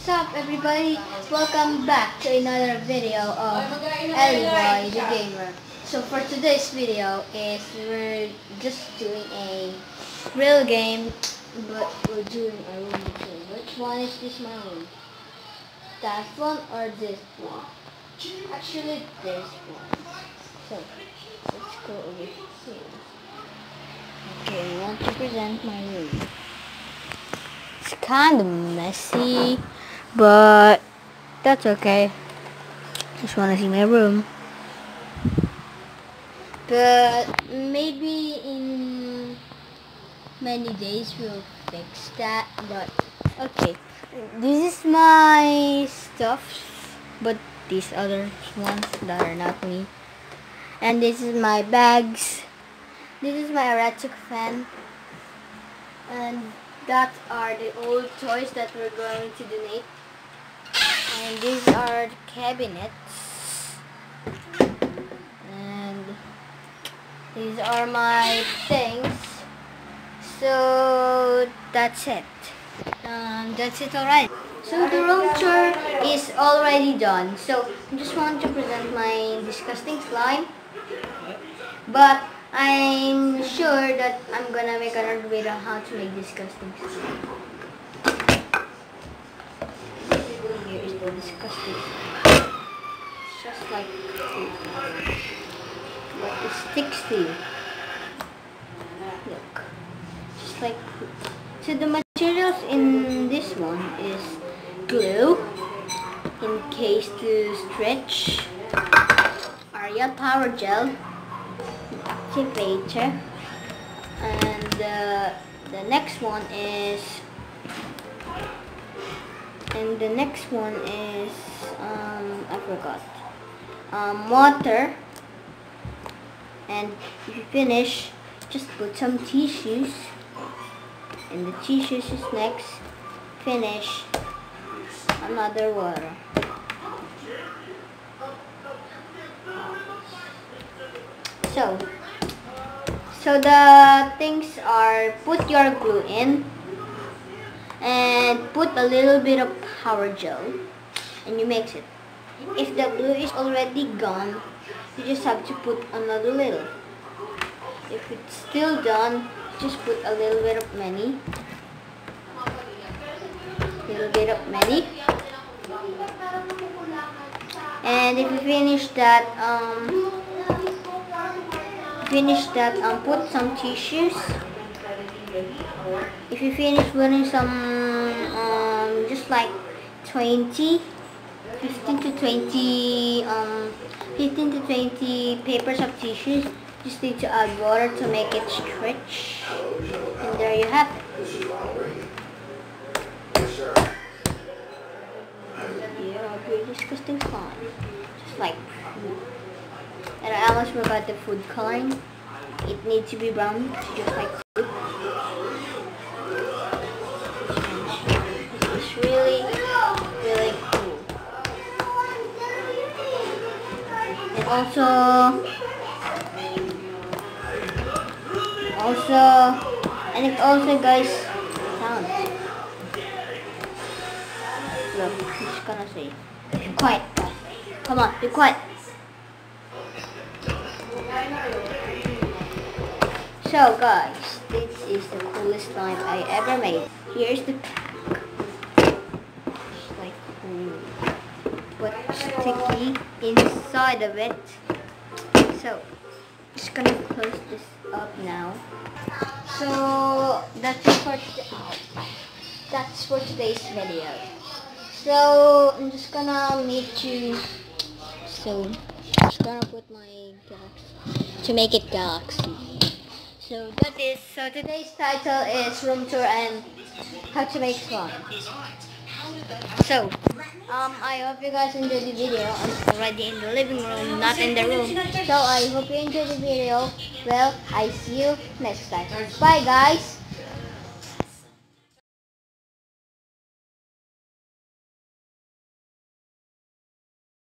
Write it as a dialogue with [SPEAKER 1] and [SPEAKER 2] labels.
[SPEAKER 1] What's up, everybody? Welcome back to another video of Ariel the Gamer. So for today's video is we're just doing a real game, but we're doing a room tour. Which one is this my room? That one or this one? Actually, this one. So let's go over here. Okay, I want to present my room. It's kind of messy, but that's okay. Just want to see my room. But maybe in many days we'll fix that. But okay, this is my stuff, but these other ones that are not me. And this is my bags. This is my electric fan. And that are the old toys that we're going to donate. And these are the cabinets. And these are my things. So that's it. That's it, alright. So the room tour is already done. So I just want to present my disgusting slime. But I'm sure that I'm gonna make another video on how to make disgusting slime. Here is the disgusting slime. It's just like food. But it sticks to you. Look. Just like food. So the materials in this one is glue, in case to stretch, Ariel power gel, activator, and the next one is I forgot, water, and if you finish, just put some tissues, and the tissues is next. Finish another water. So the things are, put your glue in and put a little bit of power gel and you mix it. If the glue is already gone, you just have to put another little. If it's still done, just put a little bit of many. And if you finish that, put some tissues. If you finish putting some, just like 15 to 20 papers of tissues, just need to add water to make it stretch. And there you have it. Yeah, pretty disgusting slime. Just like food. And I almost forgot the food coloring. It needs to be brown, just like food. It's really, really cool. And it also guys, sounds. Look, I'm just gonna say, be quiet. Come on, be quiet. So guys, this is the coolest slime I ever made. Here's the pack. It's like cool, but sticky inside of it. So just gonna close this up now. So that's for today's video. So I'm just gonna meet you soon. Just gonna put my galaxy to make it galaxy. So today's title is room tour and how to make slime. So I hope you guys enjoyed the video. I'm already in the living room, not in the room. So I hope you enjoyed the video. Well, I see you next time. Bye guys.